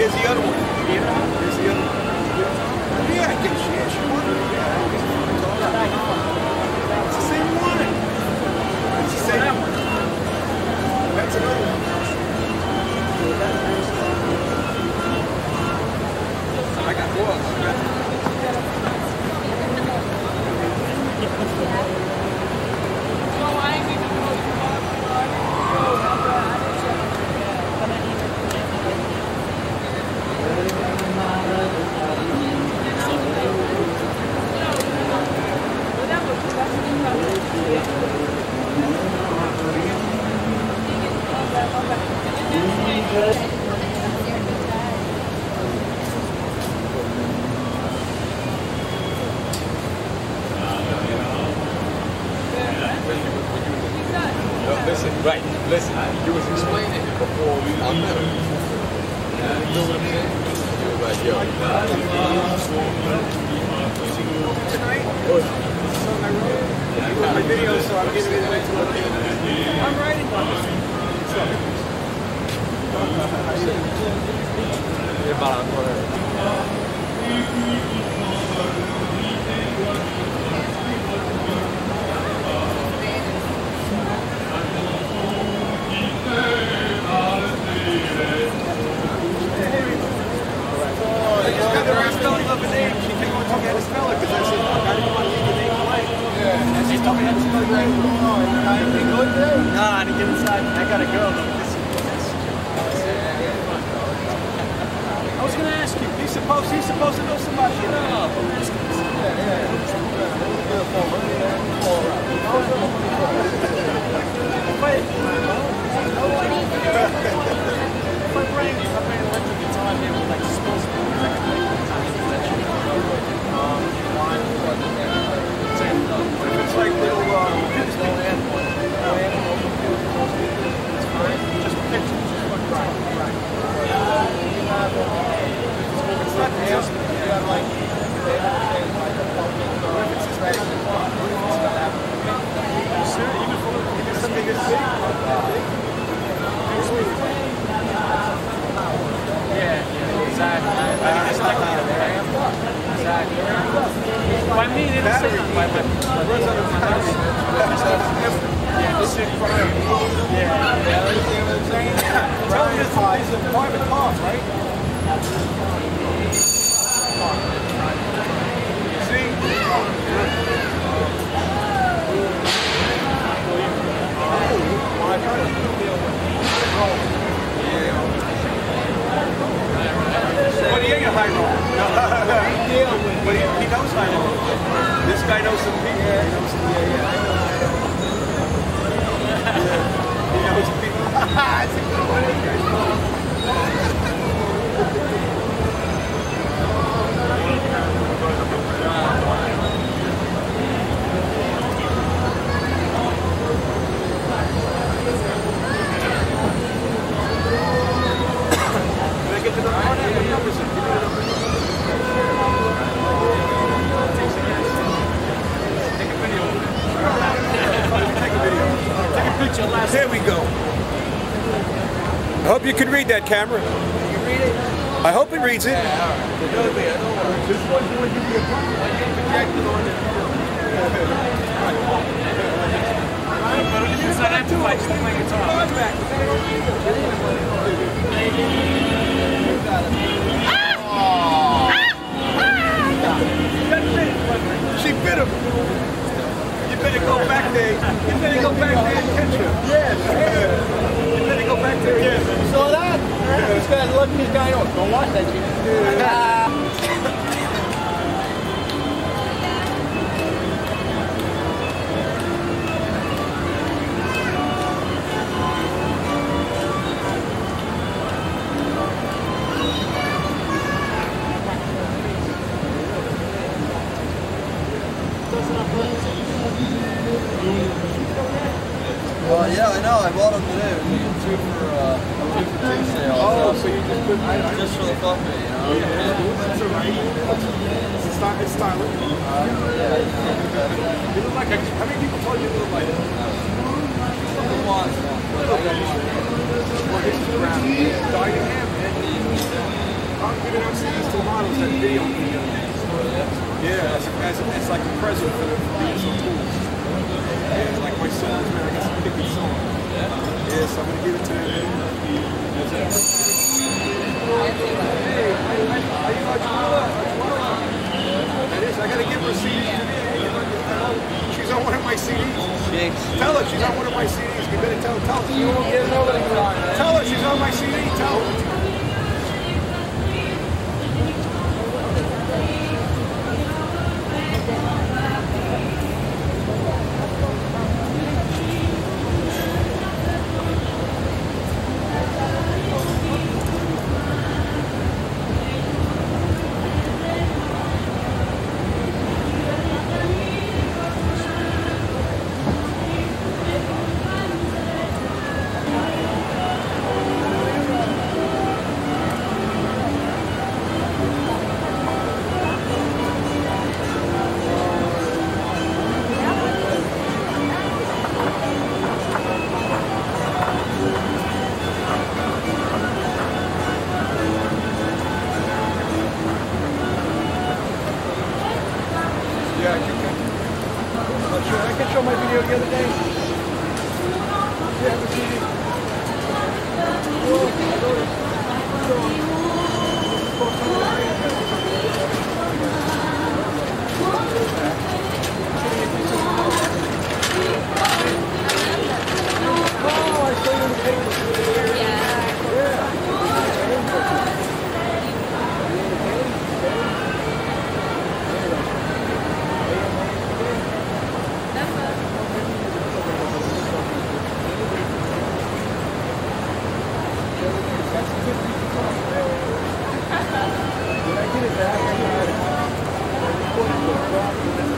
here's the other one. Here's the other one. Yeah, I guess she won. It's the same one. It's the same one. That's another one. I got more. Listen, he was explaining it before we met him. You know what I'm saying? He was like, yo. Tonight, I wrote my video, so I'm giving it away to other people. I'm writing on this. Spelling of a name, she came on to me how to spell it because I said, look, I didn't want to leave the name blank. Yeah. And she told me how to spell it right. I didn't go today? Nah, I didn't get inside. I got a girl though. I was going to ask you, he's supposed to know somebody. You know, there we go. I hope you can read that camera. You read it? I hope it reads it. Yeah, all right. This one's going to be a projected on it. It's not amplified, just like it's on. She bit him. You better go back there. You better go back there and catch him. Yes. You better go back there again. You saw that? This guy's looking this guy on. Don't watch that shit. Yeah, I know. I bought them today. We need two for two sale. Oh, so you just put just for the puppy, you know? Yeah, that's alright. It's stylish. Yeah. You look like how many people told you you look like? One. Well, this is around. Dying ham, man. watched that video on the other day. Yeah, it's like a present for being so cool. Yeah, like my songs, man, I got some kicking songs. Yeah, so I'm gonna give it to them. Hey, are you That is, I gotta give her a CD today. She's on one of my CDs. Tell her she's on one of my CDs. You better tell her. You won't get nobody crying. Tell her she's on my CD. Tell her. Yeah, I can show my video the other day. Yeah, the CD. Oh, I saw you in the paper. Yeah. When I get it back, I'm going to